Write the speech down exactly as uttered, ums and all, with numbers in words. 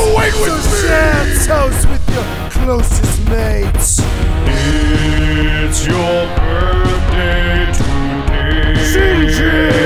wait with so me! share toast with your closest mates. It's your birthday today. SINJIN!